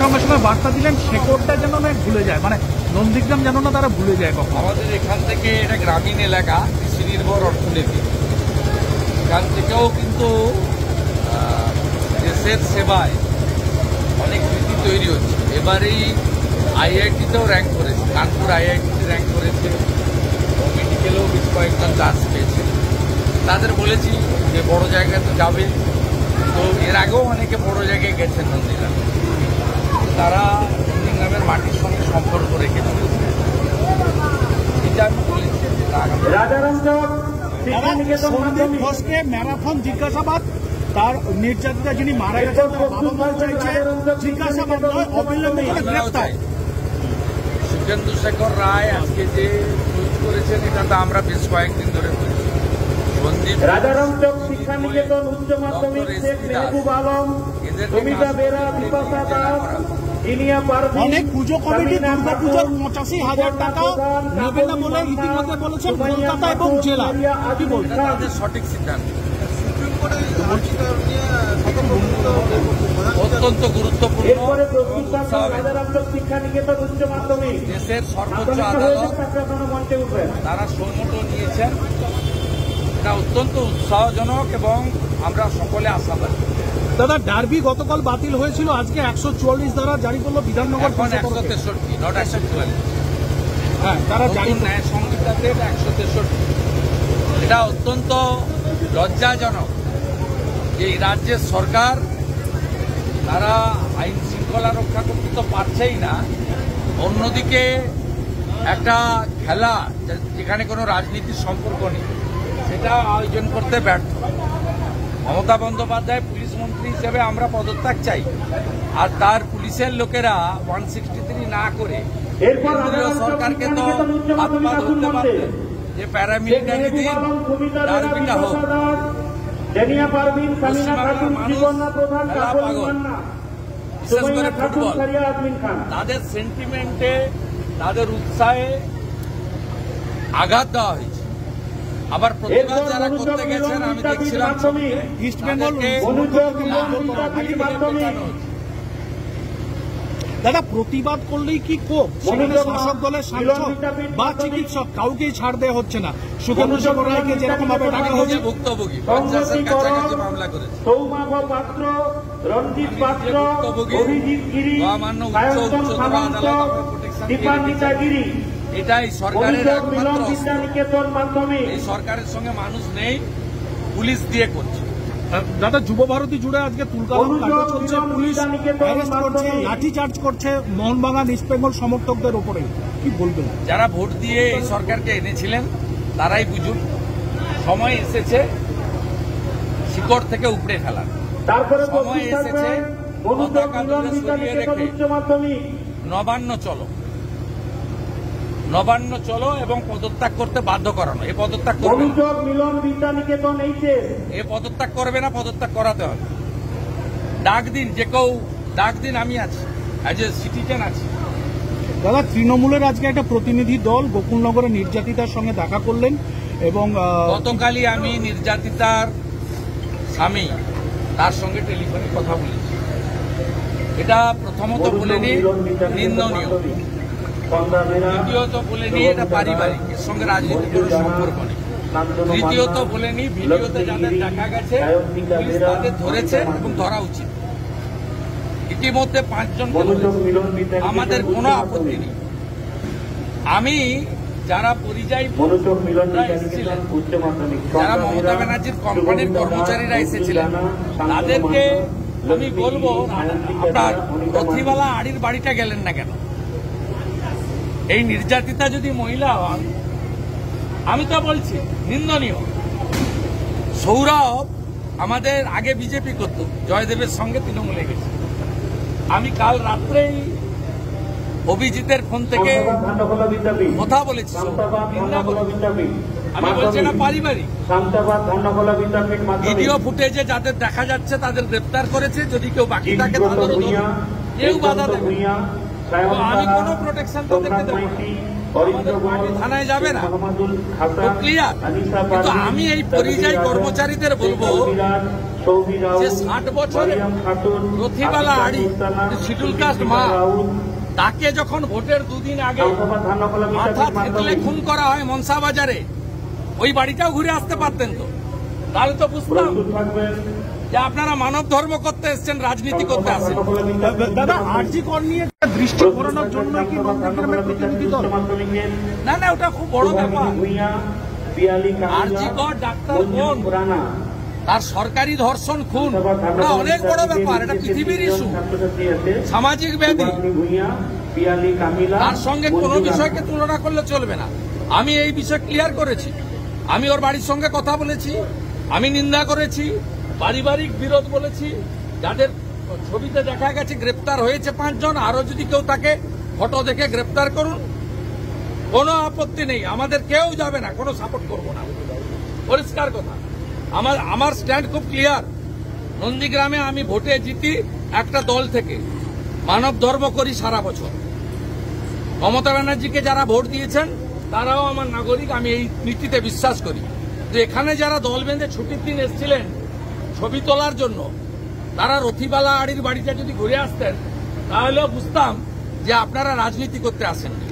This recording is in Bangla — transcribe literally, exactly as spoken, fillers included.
সঙ্গে সঙ্গে বার্তা দিলেন শেকড়টা যেন না ভুলে যায়, মানে নন্দীগ্রাম যেন না তারা ভুলে যায় কখন। আমাদের এখান থেকে এটা গ্রামীণ এলাকা, কৃষি নির্ভর অর্থনীতি, এখান থেকেও কিন্তু দেশের সেবায় অনেক নীতি তৈরি হচ্ছে। এবারেই আইআইটিতেও র্যাঙ্ক করেছে, কানপুর আইআইটিতে র্যাঙ্ক করেছে, মেডিকেলেও বেশ কয়েকজন চান্স পেয়েছে। তাদের বলেছি যে বড় জায়গায় তো যাবে, তো এর আগেও অনেকে বড় জায়গায় গেছেন নন্দীগ্রাম, তারা নন্দীগ্রামের মাটির সঙ্গে সম্পর্ক রেখে চলেছে। এটা আমি বলেছি ঘোষকে ম্যারাথন জিজ্ঞাসাবাদ, তার নির্যাতিতা যিনি মারা গেছেন জিজ্ঞাসাবাদ নয়, অবিলম্বে গ্রেফতার। সুখেন্দু শেখর রায় আজকে যে টুইট করেছেন, এটা তো আমরা বেশ কয়েকদিন ধরে বলছি। সন্দীপ রাজারামচক শিক্ষা নিকেতন উচ্চ মাধ্যমিক শেখ মেহবুব আলম, সুমিতা বেরা, বিপাশা দাস, ইনিয়া পারভিন, অনেক পুজো কমিটি দুর্গা পুজোর পঁচাশি হাজার টাকা নেবে না বলে ইতিমধ্যে বলেছেন কলকাতা এবং জেলা। কি বলছেন? তাদের সঠিক সিদ্ধান্ত অত্যন্ত গুরুত্বপূর্ণ। রাজারামচক শিক্ষা নিকেতন উচ্চ মাধ্যমিক দেশের সর্বোচ্চ আদালত তারা সৌমত নিয়েছেন, এটা অত্যন্ত উৎসাহজনক এবং আমরা সকলে আশাবাদী। দাদা, ডার্বি গতকাল বাতিল হয়েছিল, আজকে একশো চুয়াল্লিশ ধারা জারি করলো বিধাননগর। এখন একশো তেষট্টি নট একশো চুয়াল্লিশ হ্যাঁ তারা জারি ন্যায় সংহিতাতে একশো তেষট্টি। এটা অত্যন্ত লজ্জাজনক যে এই রাজ্যের সরকার তারা আইন শৃঙ্খলা রক্ষা করতে তো পারছেই না, অন্যদিকে একটা খেলা যেখানে কোনো রাজনীতির সম্পর্ক নেই সেটা আয়োজন করতে ব্যর্থ। মমতা বন্দ্যোপাধ্যায় পুলিশ মন্ত্রী হিসেবে আমরা পদত্যাগ চাই, আর তার পুলিশের লোকেরা ওয়ান সিক্সটি থ্রি না করে কেন্দ্রীয় সরকারকে তো হাত পা ধরতে পারতেন যে প্যারামিলিটারি দিন ডার্বিটা হোক। বিশেষ করে ফুটবল, তাদের সেন্টিমেন্টে তাদের উৎসাহে আঘাত দেওয়া হয়েছে। আবার প্রতিবাদ যারা করতে গেছেন আমি দেখছিলাম ইস্ট বেঙ্গল। দাদা, প্রতিবাদ করলেই কি ক্ষোভ? সেখানে শাসক দলের সাংসদ বা চিকিৎসক কাউকেই ছাড় দেওয়া হচ্ছে না। সুখেন্দু শেখর রায়কে যেরকম ভাবে ডাকা হচ্ছে ভুক্তভোগী পঞ্চাশের কাছাকাছি মামলা করেছে। মহামান্য উচ্চ উচ্চতর আদালত এটাই সরকারের এই সরকারের সঙ্গে মানুষ নেই, পুলিশ দিয়ে করছে। দাদা, যুব ভারতী জুড়ে আজকে তুলকালাম কাণ্ড চলছে, পুলিশ অ্যারেস্ট করছে, লাঠি চার্জ করছে মোহনবাগান ইস্ট বেঙ্গল সমর্থকদের উপরে। কি বলবেন? যারা ভোট দিয়ে এই সরকারকে এনেছিলেন তারাই বুঝুন, সময় এসেছে শিকড় থেকে উপড়ে ফেলার। সময় এসেছে পতাকা দূরে সরিয়ে রেখে নবান্ন চলো নবান্ন চলো এবং পদত্যাগ করতে বাধ্য করানো। এ পদত্যাগ করবে এ পদত্যাগ করবে না, পদত্যাগ করাতে হবে। ডাক দিন, যে কেউ ডাক দিন, আমি আছি, অ্যাজ এ সিটিজেন আছি। দাদা, তৃণমূলের আজকে একটা প্রতিনিধি দল গোকুলনগরে নির্যাতিতার সঙ্গে দেখা করলেন এবং গতকালই আমি নির্যাতিতার স্বামী তার সঙ্গে টেলিফোনে কথা বলেছি। এটা প্রথমত বলেনি নিন্দনীয়, দ্বিতীয়ত বলেনি এটা পারিবারিক, এর সঙ্গে রাজনীতির কোনো সম্পর্ক নেই। তৃতীয়ত বলেনি ভিডিওতে যাদের দেখা গেছে পুলিশ তাদের ধরেছে এবং ধরা উচিত। ইতিমধ্যে পাঁচজন, আমাদের কোনো আপত্তি নেই। আমি যারা পরিযায়ী এসেছিলেন, যারা মমতা ব্যানার্জির কোম্পানির কর্মচারীরা এসেছিলেন, তাদেরকে আমি বলবো আপনার রথিবালা আড়ির বাড়িটা গেলেন না কেন? এই নির্যাতিতা যদি মহিলা হন, আমি তো বলছি নিন্দনীয়। সৌরভ আমাদের আগে বিজেপি করত, জয়দেবের সঙ্গে তৃণমূলে গেছে। আমি কাল রাত্রেই অভিজিতের ফোন থেকে কথা বলেছি, আমি বলছি না পারিবারিক। ভিডিও ফুটেজে যাদের দেখা যাচ্ছে তাদের গ্রেপ্তার করেছে, যদি কেউ বাকি থাকে তাদেরও কেউ বাধা দেবে। আমি কোনো প্রোটেকশন তাদেরকে দেবো না, থানায় যাবে না, ক্লিয়ার। কিন্তু আমি এই পরিযায়ী কর্মচারীদের বলবো সৌমি রাউত, যে ষাট বছরের মারিয়াম খাতুন, রথিবালা আতিকা আড়ি সুলতানা, শিডিউল কাস্ট মা, সুস্মিতা রাউত, তাকে যখন ভোটের দুদিন আগে লোকসভা ধান্যকলা মাথা বিশ্বাসের থেতলে মাধ্যমে খুন করা হয় মনসা বাজারে, ওই বাড়িটাও ঘুরে আসতে পারতেন তো, তাহলে তো বুঝতাম প্রস্তুত থাকবেন। যে আপনারা মানব ধর্ম করতে এসছেন, রাজনীতি করতে আসেন। ধান্যকলা বিশ্বাসের দাদা আরজি কর নিয়ে দৃষ্টি ঘোরানোর জন্য কি নন্দীগ্রামের প্রতিনিধি দল? মাধ্যমিকের না না, ওটা খুব বড় ব্যাপার। ভূঁইয়া, পিয়ালি আরজি কামিলা, কর ডাক্তার মঞ্জু বোন, রানা, তার সরকারি ধর্ষণ খুন, ওটা অনেক বড় ব্যাপার, এটা পৃথিবীর ইস্যু, ছাত্রছাত্রী আছে। সামাজিক ব্যাধি। সুভাষিনী ভূঁইয়া, পিয়ালি কামিলা, তার সঙ্গে কোনো মঞ্জু রানা। বিষয়কে তুলনা করলে চলবে না। আমি এই বিষয় ক্লিয়ার করেছি, আমি ওর বাড়ির সঙ্গে কথা বলেছি, আমি নিন্দা করেছি, পারিবারিক বিরোধ বলেছি, যাদের ছবিতে দেখা গেছে গ্রেপ্তার হয়েছে পাঁচজন, আরো যদি কেউ তাকে ফটো দেখে গ্রেপ্তার করুন, কোনো আপত্তি নেই, আমাদের কেউ যাবে না, কোনো সাপোর্ট করব না, পরিষ্কার কথা। আমার আমার স্ট্যান্ড খুব ক্লিয়ার। নন্দীগ্রামে আমি ভোটে জিতি একটা দল থেকে, মানব ধর্ম করি সারা বছর। মমতা ব্যানার্জিকে যারা ভোট দিয়েছেন তারাও আমার নাগরিক, আমি এই নীতিতে বিশ্বাস করি। তো এখানে যারা দল বেঁধে ছুটির দিন এসেছিলেন ছবি তোলার জন্য, তারা রথিবালা আড়ির বাড়িতে যদি ঘুরে আসতেন তাহলেও বুঝতাম যে আপনারা রাজনীতি করতে আসেন।